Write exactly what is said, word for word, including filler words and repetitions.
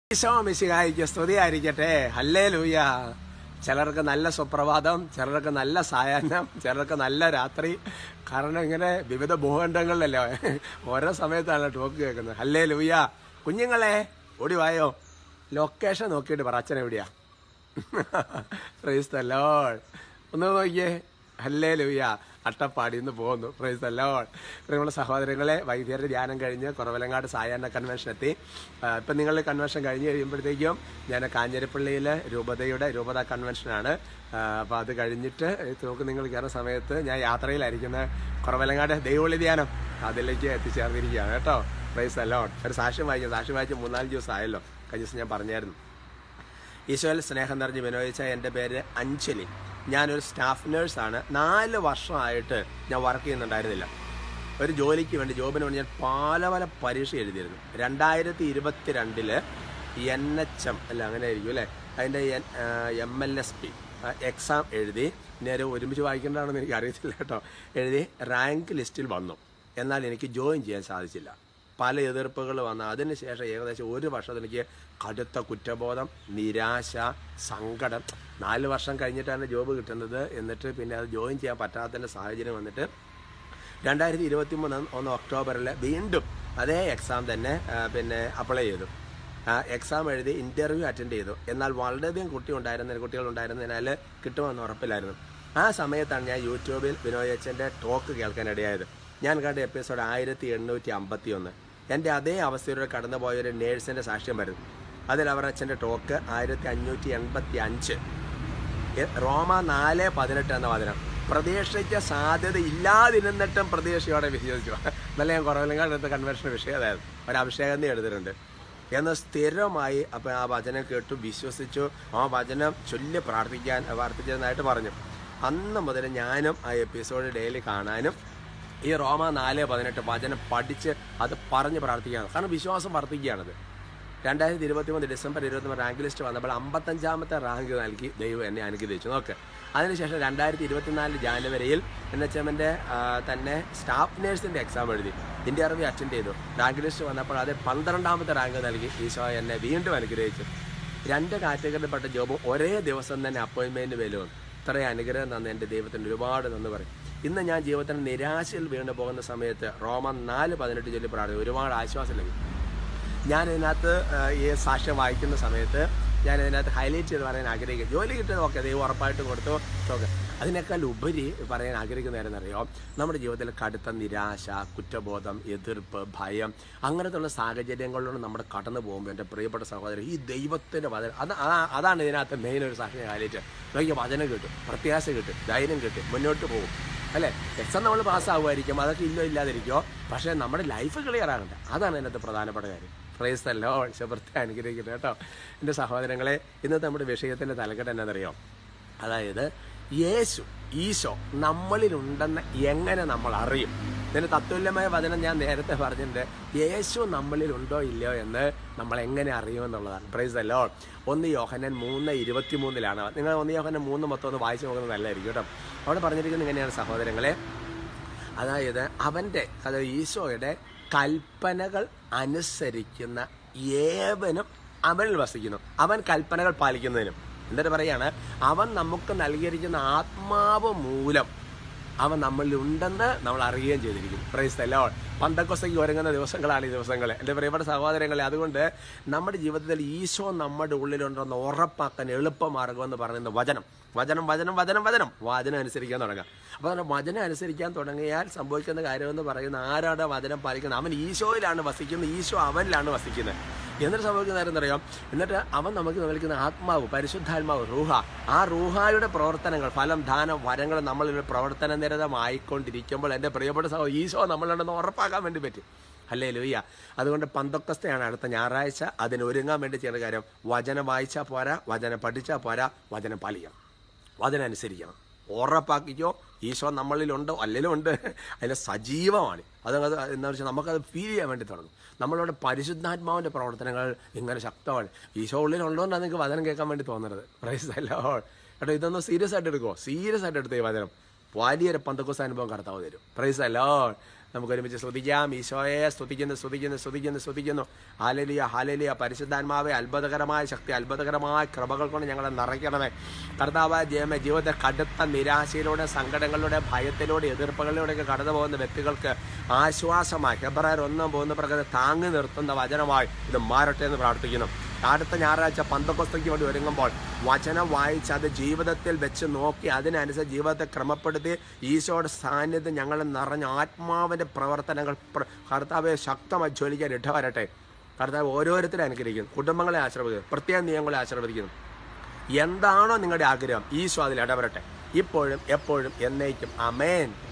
ഈശോ മിശിഹായിക്ക് സ്തുതിയായിരിക്കട്ടെ. ഹല്ലേലൂയ. ചിലർക്ക് നല്ല സുപ്രഭാതം, ചിലർക്ക് നല്ല സായാഹ്നം, ചിലർക്ക് നല്ല രാത്രി. കാരണം ഇങ്ങനെ വിവിധ ഭൂഖണ്ഡങ്ങളിലല്ലേ ഓരോ സമയത്താണ് ടോക്ക് കേൾക്കുന്നത്. ഹല്ലേലൂയ. കുഞ്ഞുങ്ങളെ ഓടിവായോ, ലൊക്കേഷൻ നോക്കിയിട്ട് പറ അച്ഛൻ എവിടെയാ. Praise the lord. ഒന്ന് നോക്കിയേ. ഹല്ലേലൂയ. അട്ടപ്പാടി നിന്ന് പോകുന്നു. Praise the lord. പ്രിയമുള്ള സഹോദരങ്ങളെ, വൈദ്യരുടെ ധ്യാനം കഴിഞ്ഞ് കുറവലങ്ങാട് സായാഹ്ന കൺവെൻഷൻ എത്തി. ഇപ്പം നിങ്ങൾ കൺവെൻഷൻ കഴിഞ്ഞ് കഴിയുമ്പോഴത്തേക്കും ഞാൻ കാഞ്ഞിരപ്പള്ളിയിലെ രൂപതയുടെ രൂപത കൺവെൻഷനാണ്. അപ്പോൾ അത് കഴിഞ്ഞിട്ട് നമുക്ക് നിങ്ങൾ കയറുന്ന സമയത്ത് ഞാൻ യാത്രയിലായിരിക്കുന്ന കുറവലങ്ങാട് ദൈവവിളി ധ്യാനം അതിലേക്ക് എത്തിച്ചേർന്നിരിക്കുകയാണ് കേട്ടോ. Praise the lord. ഒരു സാക്ഷ്യം വായിക്കും. സാക്ഷ്യം വായിച്ച് മൂന്നാല് ദിവസം ആയല്ലോ. കഴിഞ്ഞ ദിവസം ഞാൻ പറഞ്ഞായിരുന്നു. ഈശോയിൽ സ്നേഹം നിറഞ്ഞ് വിനോദിച്ച എൻ്റെ പേര് അഞ്ജലി. ഞാനൊരു സ്റ്റാഫ് നേഴ്സാണ്. നാല് വർഷമായിട്ട് ഞാൻ വർക്ക് ചെയ്യുന്നുണ്ടായിരുന്നില്ല. ഒരു ജോലിക്ക് വേണ്ടി ജോബിന് വേണ്ടി ഞാൻ പല പല പരീക്ഷ എഴുതിയിരുന്നു. രണ്ടായിരത്തി ഇരുപത്തി രണ്ടില് എൻ എച്ച് എം അല്ല അങ്ങനെ ആയിരിക്കും അല്ലേ, അതിൻ്റെ N M L S P exam എഴുതി. നേരെ ഒരുമിച്ച് വായിക്കേണ്ടതാണെന്ന് എനിക്ക് അറിയത്തില്ല കേട്ടോ. എഴുതി റാങ്ക് ലിസ്റ്റിൽ വന്നു. എന്നാൽ എനിക്ക് ജോയിൻ ചെയ്യാൻ സാധിച്ചില്ല. പല എതിർപ്പുകൾ വന്നു. അതിനുശേഷം ഏകദേശം ഒരു വർഷത്തിൽ എനിക്ക് കടുത്ത കുറ്റബോധം, നിരാശ, സങ്കടം. നാല് വർഷം കഴിഞ്ഞിട്ടാണ് ജോബ് കിട്ടുന്നത്. എന്നിട്ട് പിന്നെ അത് ജോയിൻ ചെയ്യാൻ പറ്റാത്തതിൻ്റെ സാഹചര്യം വന്നിട്ട് രണ്ടായിരത്തി ഇരുപത്തി മൂന്ന് ഒന്ന് ഒക്ടോബറിൽ വീണ്ടും അതേ എക്സാം തന്നെ പിന്നെ അപ്ലൈ ചെയ്തു. എക്സാം എഴുതി ഇൻ്റർവ്യൂ അറ്റൻഡ് ചെയ്തു. എന്നാൽ വളരെയധികം കുട്ടി ഉണ്ടായിരുന്ന കുട്ടികളുണ്ടായിരുന്നതിനാൽ കിട്ടുമെന്ന് ഉറപ്പില്ലായിരുന്നു. ആ സമയത്താണ് ഞാൻ യൂട്യൂബിൽ വിനോദ് അച്ഛൻ്റെ ടോക്ക് കേൾക്കാനിടയായത്. ഞാൻ കണ്ട എപ്പിസോഡ് ആയിരത്തി എണ്ണൂറ്റി അമ്പത്തി ഒന്ന്. എൻ്റെ അതേ അവസ്ഥയിലൂടെ കടന്നുപോയൊരു നേഴ്സിൻ്റെ സാക്ഷ്യം വരുന്നു. അതിൽ അവർ അച്ഛൻ്റെ ടോക്ക് ആയിരത്തി അഞ്ഞൂറ്റി എൺപത്തി അഞ്ച് റോമ നാല് പതിനെട്ട് എന്ന വചനം. പ്രതീക്ഷിച്ച സാധ്യത ഇല്ലാതിരുന്നിട്ടും പ്രതീക്ഷയോടെ വിശ്വസിച്ചു. നല്ല ഞാൻ കുറവലങ്ങാട് എടുത്ത കൺവെൻഷൻ വിഷയം അതായത് ഒരു അഭിഷേകം എടുത്തിട്ടുണ്ട് എന്ന് സ്ഥിരമായി. അപ്പം ആ വചനം കേട്ടു, വിശ്വസിച്ചു, ആ വചനം ചൊല്ലി പ്രാർത്ഥിക്കാൻ പ്രാർത്ഥിച്ചതെന്നായിട്ട് പറഞ്ഞു. അന്ന് മുതൽ ഞാനും ആ എപ്പിസോഡ് ഡെയിലി കാണാനും ഈ റോമ നാല് പതിനെട്ട് വചനം പഠിച്ച് അത് പറഞ്ഞ് പ്രാർത്ഥിക്കുകയാണ്. കാരണം വിശ്വാസം വർദ്ധിക്കുകയാണത്. രണ്ടായിരത്തി ഇരുപത്തി മൂന്ന് ഡിസംബർ ഇരുപത്തി മൂന്ന് റാങ്ക് ലിസ്റ്റ് വന്നപ്പോൾ അമ്പത്തഞ്ചാമത്തെ റാങ്ക് നൽകി ദൈവം എന്നെ അനുഗ്രഹിച്ചു. നോക്ക്. അതിനുശേഷം രണ്ടായിരത്തി ഇരുപത്തിനാല് ജാനുവരിയിൽ എൻ എച്ച് എമ്മിൻ്റെ തന്നെ സ്റ്റാഫ് നേഴ്സിൻ്റെ എക്സാം എഴുതി. ഇൻ്റർവ്യൂ അറ്റൻഡ് ചെയ്തു. റാങ്ക് ലിസ്റ്റ് വന്നപ്പോൾ അത് പന്ത്രണ്ടാമത്തെ റാങ്ക് നൽകി ഈശോ എന്നെ വീണ്ടും അനുഗ്രഹിച്ചു. രണ്ട് കാറ്റഗറിയിൽപ്പെട്ട ജോബും ഒരേ ദിവസം തന്നെ അപ്പോയിൻമെൻറ്റ് വില വന്നു. ഇത്രയും അനുഗ്രഹം തന്ന എൻ്റെ ദൈവത്തിന് ഒരുപാട് നന്ദി പറയും. ഇന്ന് ഞാൻ ജീവിതത്തിന് നിരാശയിൽ വീണ് പോകുന്ന സമയത്ത് റോമ നാല് പതിനെട്ട് ചൊല്ലി പ്രാർത്ഥിക്കും. ഒരുപാട് ആശ്വാസം ലഭിക്കും. ഞാൻ ഇതിനകത്ത് ഈ സാക്ഷ്യം വായിക്കുന്ന സമയത്ത് ഞാൻ ഇതിനകത്ത് ഹൈലൈറ്റ് ചെയ്ത് പറയാൻ ആഗ്രഹിക്കും. ജോലി കിട്ടിയത് ഓക്കെ, ദൈവം ഉറപ്പായിട്ട് കൊടുത്തു ഓക്കെ. അതിനേക്കാൾ ഉപരി പറയാൻ ആഗ്രഹിക്കുന്ന കാര്യം നമ്മുടെ ജീവിതത്തിൽ കടുത്ത നിരാശ, കുറ്റബോധം, എതിർപ്പ്, ഭയം അങ്ങനത്തുള്ള സാഹചര്യങ്ങളിലൂടെ നമ്മൾ കടന്നു പോകുമ്പോൾ എൻ്റെ പ്രിയപ്പെട്ട സഹോദരൻ ഈ ദൈവത്തിൻ്റെ വചനം അത് അതാണ് ഇതിനകത്ത് മെയിൻ ഒരു സാക്ഷ്യം ഹൈലൈറ്റ്. നോക്കിയ വചനം കിട്ടും, പ്രത്യാശ കിട്ടും, ധൈര്യം കിട്ടും, മുന്നോട്ട് പോകും അല്ലേ. എക്സാം നമ്മൾ പാസ്സാകുമായിരിക്കും, അതൊക്കെ ഇല്ലോ ഇല്ലാതിരിക്കുമോ, പക്ഷേ നമ്മുടെ ലൈഫ് ക്ലിയർ ആകണ്ട. അതാണ് ഇതിനകത്ത് പ്രധാനപ്പെട്ട കാര്യം. Price the Lord. ശുഭത്തെ അനുഗ്രഹിക്കട്ടെ കേട്ടോ എൻ്റെ സഹോദരങ്ങളെ. ഇന്നത്തെ നമ്മുടെ വിഷയത്തിൻ്റെ തലക്കെട്ട് എന്നാണെന്നറിയോ? അതായത് യേശു ഈശോ നമ്മളിലുണ്ടെന്ന് എങ്ങനെ നമ്മൾ അറിയും? ഇതിൻ്റെ തത്തുല്യമായ വചനം ഞാൻ നേരത്തെ പറഞ്ഞിട്ടുണ്ട്. യേശു നമ്മളിലുണ്ടോ ഇല്ലയോ എന്ന് നമ്മൾ എങ്ങനെ അറിയുമെന്നുള്ളതാണ്. Price the lord. ഒന്ന് യോഹന്നാൻ മൂന്ന് ഇരുപത്തി മൂന്നിലാണ്. നിങ്ങൾ ഒന്ന് യോഹന്നാൻ മൂന്ന് മൊത്തം ഒന്ന് വായിച്ചു നോക്കുന്നത് നല്ലതായിരിക്കും കേട്ടോ. അവിടെ പറഞ്ഞിരിക്കുന്നത് ഇങ്ങനെയാണ് സഹോദരങ്ങളെ. അതായത് അവൻ്റെ അതായത് ഈശോയുടെ കൽപ്പനകൾ അനുസരിക്കുന്ന ഏവനും അവനിൽ വസിക്കുന്നു. അവൻ കൽപ്പനകൾ പാലിക്കുന്നതിനും. എന്നിട്ട് പറയാണ് അവൻ നമുക്ക് നൽകിയിരിക്കുന്ന ആത്മാവ് മൂലം അവൻ നമ്മളിലുണ്ടെന്ന് നമ്മൾ അറിയുകയും ചെയ്തിരിക്കും. Price the Lord. പന്തക്കോസ്തയ്ക്ക് ഒരുങ്ങുന്ന ദിവസങ്ങളാണ് ഈ ദിവസങ്ങൾ എൻ്റെ പ്രിയപ്പെട്ട സഹോദരങ്ങളെ. അതുകൊണ്ട് നമ്മുടെ ജീവിതത്തിൽ ഈശോ നമ്മുടെ ഉള്ളിലുണ്ടെന്ന് ഉറപ്പാക്കാൻ എളുപ്പമാർഗമെന്ന് പറയുന്ന വചനം വചനം വചനം വചനം വചനം വചനം അനുസരിക്കാൻ തുടങ്ങുക. അപ്പോൾ അങ്ങനെ വചനം അനുസരിക്കാൻ തുടങ്ങിയാൽ സംഭവിക്കുന്ന കാര്യമെന്ന് പറയുന്ന ആരാണ് വചനം പാലിക്കുന്നത്? അവൻ ഈശോയിലാണ് വസിക്കുന്നത്, ഈശോ അവനിലാണ് വസിക്കുന്നത്. എന്നിട്ട് സംഭവിക്കുന്ന കാര്യം എന്നറിയാം. എന്നിട്ട് അവൻ നമുക്ക് നൽകുന്ന ആത്മാവ്, പരിശുദ്ധാത്മാവ്, റൂഹ, ആ റൂഹായുടെ പ്രവർത്തനങ്ങൾ, ഫലം, ദാനം, വരങ്ങൾ നമ്മളിൽ പ്രവർത്തന നിരതമായിക്കൊണ്ടിരിക്കുമ്പോൾ എൻ്റെ പ്രിയപ്പെട്ട സഹോദരൻ ഈശോ നമ്മളുണ്ടെന്ന് ഉറപ്പാക്കാൻ വേണ്ടി പറ്റും. ഹല്ലേലൂയ. അതുകൊണ്ട് പന്തക്കോസ്തയാണ് അടുത്ത ഞായറാഴ്ച. അതിന് ഒരുങ്ങാൻ വേണ്ടി ചെയ്യുന്ന കാര്യം വചനം വായിച്ചാൽ പോരാ, വചനം പഠിച്ചാൽ പോരാ, വചനം പാലിക്കണം, വചനം അനുസരിക്കണം. ഉറപ്പാക്കിക്കോ ഈശോ നമ്മളിലുണ്ടോ അല്ലെങ്കിലും ഉണ്ട്, അതിൽ സജീവമാണ്. അത് എന്താ വെച്ചാൽ നമുക്കത് ഫീൽ ചെയ്യാൻ വേണ്ടി തുടങ്ങും. നമ്മളുടെ പരിശുദ്ധാത്മാവിൻ്റെ പ്രവർത്തനങ്ങൾ ഇങ്ങനെ ശക്തമാണ്. ഈശോ ഉള്ളിലുണ്ടോന്നാണ് നിങ്ങൾക്ക് വചനം കേൾക്കാൻ വേണ്ടി തോന്നരുത്. Praise the lord. കേട്ടോ, ഇതൊന്നും സീരിയസ് ആയിട്ട് എടുക്കുമോ? സീരിയസ് ആയിട്ട് എടുത്ത ഈ വചനം വലിയൊരു പന്തക്കോസ്ത അനുഭവം കർത്താവ് തരും. Praise the lord. നമുക്ക് ഒരുമിച്ച് സ്തുതിക്കാം. ഈശോയെ സ്തുതിക്കുന്നു, സ്തുതിക്കുന്നു, സ്തുതിക്കുന്നു, സ്തുതിക്കുന്നു. Hallelujah, hallelujah. പരിശുദ്ധാത്മാവേ, അത്ഭുതകരമായ ശക്തി, അത്ഭുതകരമായ കൃപകൾ കൊണ്ട് ഞങ്ങളെ നിറയ്ക്കണമേ. കർത്താവായ ദൈവമേ, ജീവിതത്തെ കടുത്ത നിരാശയിലൂടെ, സങ്കടങ്ങളിലൂടെ, ഭയത്തിലൂടെ, എതിർപ്പുകളിലൂടെയൊക്കെ കടന്നു പോകുന്ന വ്യക്തികൾക്ക് ആശ്വാസമായി ഹെബ്രായർ ഒന്നും പോകുന്ന പ്രകാരം താങ്ങി നിർത്തുന്ന വചനമായി ഇത് മാറട്ടെ എന്ന് പ്രാർത്ഥിക്കുന്നു. അടുത്ത ഞായറാഴ്ച പന്തക്കൊസ്തയ്ക്ക് വേണ്ടി ഒരുങ്ങുമ്പോൾ വചനം വായിച്ച് അത് ജീവിതത്തിൽ വെച്ച് നോക്കി അതിനനുസരിച്ച് ജീവിതത്തെ ക്രമപ്പെടുത്തി ഈശോയുടെ സാന്നിധ്യം ഞങ്ങളെ നിറഞ്ഞ ആത്മാവിൻ്റെ പ്രവർത്തനങ്ങൾ കർത്താവെ ശക്തമായി ജ്വലിക്കാൻ ഇടവരട്ടെ. കർത്താവ് ഓരോരുത്തരും അനുഗ്രഹിക്കുന്നു, കുടുംബങ്ങളെ ആശീർവദിക്കുന്നു, പ്രത്യേക നിയമങ്ങളെ ആശീർവദിക്കുന്നു. എന്താണോ നിങ്ങളുടെ ആഗ്രഹം ഈശോ അതിൽ ഇടവരട്ടെ, ഇപ്പോഴും എപ്പോഴും എന്നേക്കും. ആമേൻ.